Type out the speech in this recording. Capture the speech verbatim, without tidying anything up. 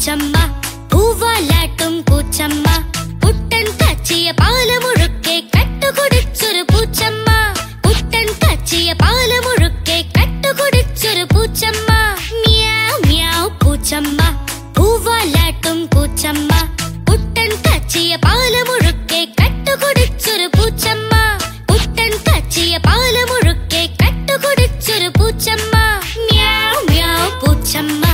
പൂച്ചമ്മ പൂവാലാട്ടും പൂച്ചമ്മ put in കാച്ചിയ പാല് മുഴുക്കെ കട്ടുകുടിച്ചൊരു പൂച്ചമ്മ put in കാച്ചിയ പാല് മുഴുക്കെ കട്ടുകുടിച്ചൊരു പൂച്ചമ്മ മ്യാവ് മ്യാവ് പൂച്ചമ്മ പൂവാലാട്ടും പൂച്ചമ്മ put in കാച്ചിയ പാല് മുഴുക്കെ കട്ടുകുടിച്ചൊരു പൂച്ചമ്മ പുട്ടൻ കാച്ചിയ പാല് മുഴുക്കെ കട്ടുകുടിച്ചൊരു പൂച്ചമ്മ മ്യാവ് മ്യാവ് പൂച്ചമ്മ